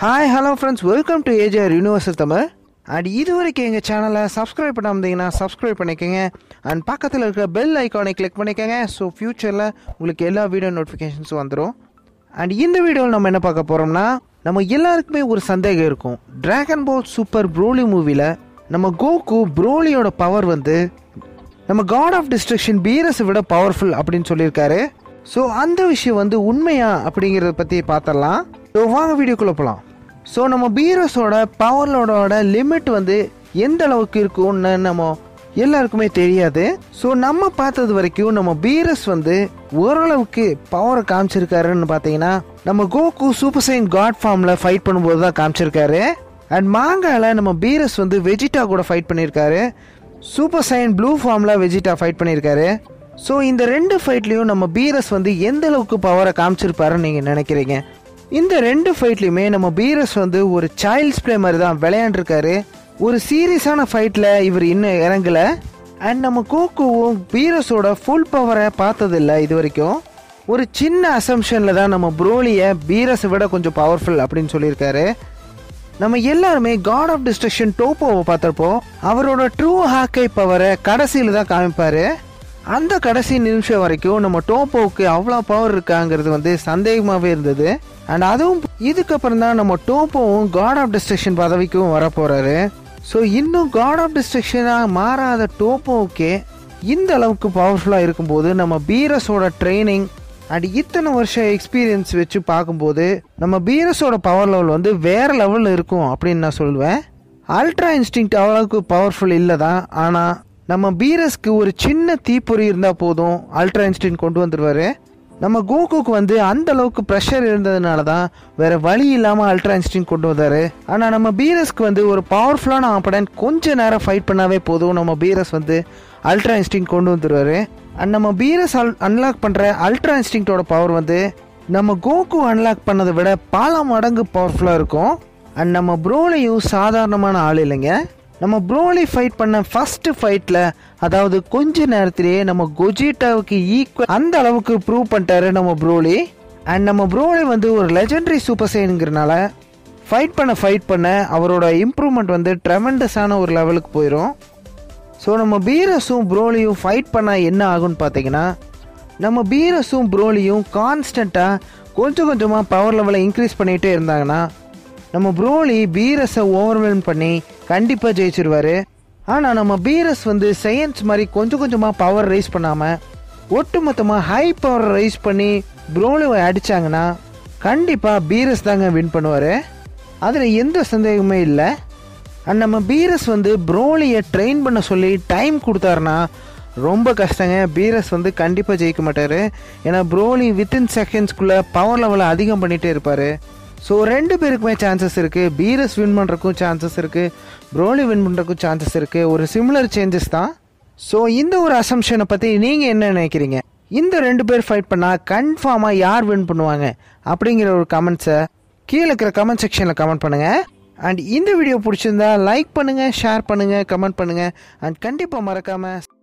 Hi hello friends, welcome to AGR universal Tamil. And இது வரைக்கும் எங்கள் சேனலை சப்ஸ்கிரைப் பண்ணாமதிங்கன்னா சப்ஸ்கிரைப் பண்ணிக்கோங்க. அண்ட் பக்கத்தில் இருக்க பெல் ஐக்கானை கிளிக் பண்ணிக்கோங்க. ஸோ ஃப்யூச்சரில் உங்களுக்கு எல்லா வீடியோ நோட்டிஃபிகேஷன்ஸும் வந்துடும். அண்ட் இந்த வீடியோவில் நம்ம என்ன பார்க்க போகிறோம்னா, நம்ம எல்லாருக்குமே ஒரு சந்தேகம் இருக்கும். டிராகன் பால் சூப்பர் ப்ரோலி மூவியில் நம்ம கோகு ப்ரோலியோட பவர் வந்து நம்ம காட் ஆஃப் டிஸ்ட்ரக்ஷன் பீரஸை விட பவர்ஃபுல் அப்படின்னு சொல்லியிருக்காரு. ஸோ அந்த விஷயம் வந்து உண்மையா அப்படிங்கிறத பற்றி பார்த்துடலாம். ஸோ வாங்க வீடியோக்குள்ளே போகலாம். ஸோ நம்ம பீரஸோட பவரோட லிமிட் வந்து எந்த அளவுக்கு இருக்கும்னு நம்ம எல்லாருக்குமே தெரியாது. ஸோ நம்ம பார்த்தது வரைக்கும் நம்ம பீரஸ் வந்து ஓரளவுக்கு பவரை காமிச்சிருக்காருன்னு பார்த்தீங்கன்னா, நம்ம கோகு சூப்பர் சைன் காட் ஃபார்மில் ஃபைட் பண்ணும்போது தான் காமிச்சிருக்காரு. அண்ட் மாங்காவில் நம்ம பீரஸ் வந்து வெஜிடா கூட ஃபைட் பண்ணியிருக்காரு. சூப்பர் சைன் ப்ளூ ஃபார்மில் வெஜிடா ஃபைட் பண்ணியிருக்காரு. ஸோ இந்த ரெண்டு ஃபைட்லேயும் நம்ம பீரஸ் வந்து எந்த அளவுக்கு பவரை காமிச்சிருப்பாருன்னு நீங்கள் நினைக்கிறீங்க? இந்த ரெண்டு ஃபைட்லையுமே நம்ம பீரஸ் வந்து ஒரு சைல்ட்ஸ் பிளே மாதிரி தான் விளையாண்டுருக்காரு. ஒரு சீரியஸான ஃபைட்டில் இவர் இன்னும் இறங்கலை. அண்ட் நம்ம கோகுவும் பீரஸோட ஃபுல் பவரை பார்த்ததில்லை இது வரைக்கும். ஒரு சின்ன அசம்ஷனில் தான் நம்ம ப்ரோலியை பீரஸை விட கொஞ்சம் பவர்ஃபுல் அப்படின்னு சொல்லியிருக்காரு. நம்ம எல்லாருமே காட் ஆஃப் டிஸ்ட்ரக்ஷன் டோப்போவை பார்த்தப்போ அவரோட ட்ரூ ஹாக்கை பவரை கடைசியில் தான் காமிப்பார். அந்த கடைசி நிமிஷம் வரைக்கும் நம்ம டோப்போவுக்கு அவ்வளோ பவர் இருக்காங்கிறது வந்து சந்தேகமாகவே இருந்தது. அண்ட் அதுவும் இதுக்கப்புறம் தான் நம்ம டோப்போவும் காட் ஆஃப் டிஸ்ட்ரக்ஷன் பதவிக்கும் வரப்போகிறாரு. ஸோ இன்னும் காட் ஆஃப் டிஸ்ட்ரக்ஷனாக மாறாத டோப்போவுக்கே இந்த அளவுக்கு பவர்ஃபுல்லாக இருக்கும்போது நம்ம பீரஸோட ட்ரைனிங் அண்ட் இத்தனை வருஷம் எக்ஸ்பீரியன்ஸ் வச்சு பார்க்கும்போது நம்ம பீரஸோட பவர் லெவல் வந்து வேறு லெவலில் இருக்கும் அப்படின்னு நான் சொல்லுவேன். அல்ட்ரா இன்ஸ்டிங்க்ட் அவ்வளோக்கு பவர்ஃபுல் இல்லை தான். ஆனால் நம்ம பீரஸ்க்கு ஒரு சின்ன தீப்பொறி இருந்தால் போதும், அல்ட்ரா இன்ஸ்டிங்க்ட் கொண்டு வந்துடுவார். நம்ம கோகுக்கு வந்து அந்த அளவுக்கு ப்ரெஷர் இருந்ததுனால தான் வேற வழி இல்லாமல் அல்ட்ரா இன்ஸ்டிங்க்ட் கொண்டு வந்தார். ஆனால் நம்ம பீரஸ்க்கு வந்து ஒரு பவர்ஃபுல்லான ஆப்பனன்ட் கொஞ்ச நேரம் ஃபைட் பண்ணாவே போதும், நம்ம பீரஸ் வந்து அல்ட்ரா இன்ஸ்டிங்க்ட் கொண்டு வந்துடுவார். அண்ட் நம்ம பீரஸ் அன்லாக் பண்ணுற அல்ட்ரா இன்ஸ்டிங்க்டோட பவர் வந்து நம்ம கோகு அன்லாக் பண்ணதை விட பல மடங்கு பவர்ஃபுல்லாக இருக்கும். அண்ட் நம்ம ப்ரோலியும் சாதாரணமான ஆள் இல்லைங்க. நம்ம ப்ரோலி ஃபைட் பண்ண ஃபர்ஸ்ட் ஃபைட்டில், அதாவது கொஞ்ச நேரத்திலேயே நம்ம கொஜிட்டாவுக்கு ஈக்குவல் அந்த அளவுக்கு ப்ரூவ் பண்ணிட்டாரு நம்ம ப்ரோலி. அண்ட் நம்ம ப்ரோலி வந்து ஒரு லெஜெண்டரி சூப்பர் சைனுங்கிறனால ஃபைட் பண்ண அவரோட இம்ப்ரூவ்மெண்ட் வந்து ட்ரெமெண்டஸான ஒரு லெவலுக்கு போயிடும். ஸோ நம்ம பீரஸும் ப்ரோலியும் ஃபைட் பண்ணால் என்ன ஆகும்னு பார்த்தீங்கன்னா, நம்ம பீரஸும் ப்ரோலியும் கான்ஸ்டண்ட்டாக கொஞ்சம் கொஞ்சமாக பவர் லெவலை இன்க்ரீஸ் பண்ணிகிட்டே இருந்தாங்கன்னா நம்ம ப்ரோலி பீரஸை ஓவர்வெல்ம் பண்ணி கண்டிப்பாக ஜெயிச்சிருவார். ஆனால் நம்ம பீரஸ் வந்து சயின்ஸ் மாதிரி கொஞ்சம் கொஞ்சமாக பவர் ரைஸ் பண்ணாமல் ஒட்டுமொத்தமாக ஹை பவர் ரைஸ் பண்ணி ப்ரோலியை அடித்தாங்கன்னா கண்டிப்பாக பீரஸ் தாங்க வின் பண்ணுவார். அதில் எந்த சந்தேகமே இல்லை. அண்ட் நம்ம பீரஸ் வந்து ப்ரோலியை ட்ரெயின் பண்ண சொல்லி டைம் கொடுத்தாருன்னா ரொம்ப கஷ்டங்க. பீரஸ் வந்து கண்டிப்பாக ஜெயிக்க மாட்டார். ஏன்னா ப்ரோலி வித்தின் செகண்ட்ஸ்குள்ளே பவர் லெவலை அதிகம் பண்ணிகிட்டே இருப்பார். ஸோ ரெண்டு பேருக்குமே சான்சஸ் இருக்குது. பீரஸ் வின் பண்ணுறக்கும் சான்சஸ் இருக்குது, ப்ரோலி வின் பண்ணுறக்கும் சான்சஸ் இருக்குது. ஒரு சிமிலர் சேஞ்சஸ் தான். ஸோ இந்த ஒரு அசம்ஷனை பற்றி நீங்கள் என்ன நினைக்கிறீங்க? இந்த ரெண்டு பேர் ஃபைட் பண்ணால் கன்ஃபார்மாக யார் வின் பண்ணுவாங்க அப்படிங்கிற ஒரு கமெண்ட்ஸை கீழே இருக்கிற கமெண்ட் செக்ஷனில் கமெண்ட் பண்ணுங்கள். அண்ட் இந்த வீடியோ பிடிச்சிருந்தா லைக் பண்ணுங்கள், ஷேர் பண்ணுங்கள், கமெண்ட் பண்ணுங்கள். அண்ட் கண்டிப்பாக மறக்காமல்